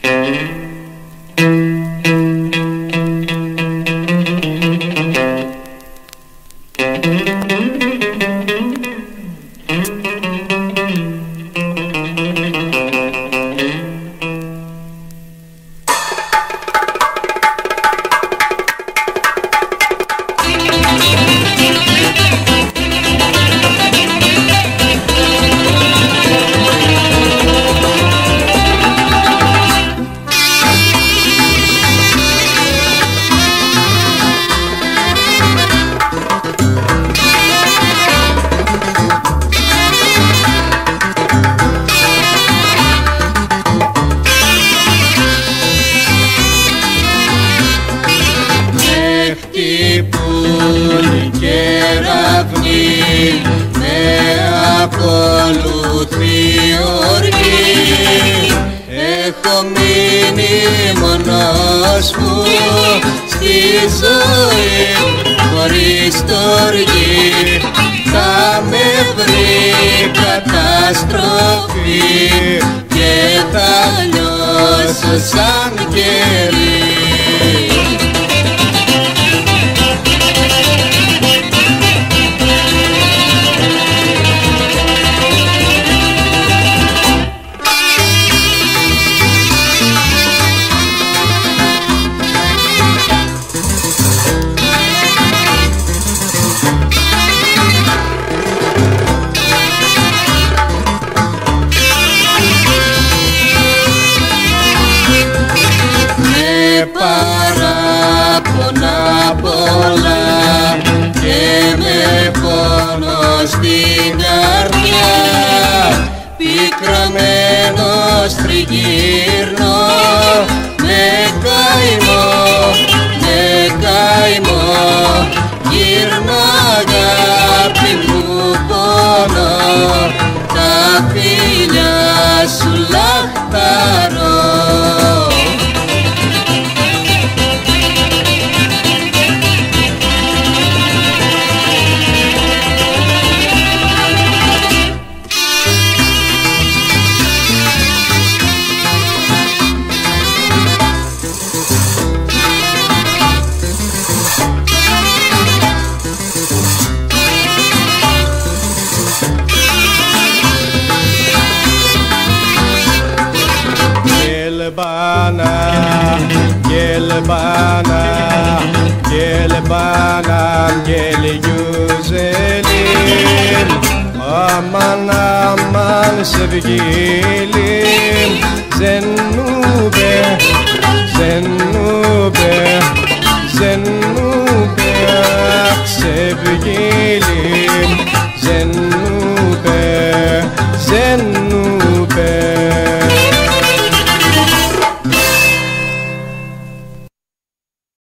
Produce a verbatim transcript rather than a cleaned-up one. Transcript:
χτυπούν κεραυνοί, με ακολουθεί οργή. Έχω μείνει μόνος μου στη ζωή, χωρίς στοργή. Θα με βρει καταστροφή και θα λιώσω σαν κερί. Παράπονα πολλά και με πόνο στην καρδιά, πικραμένος τριγύρνω, με καημό, με καημό. Γύρνα αγάπη μου πόνο, τα φιλιά σου λαχταρώ. Gelbana, gelbana, gelbana, gel güzelim. Aman aman sevgilim, Zennube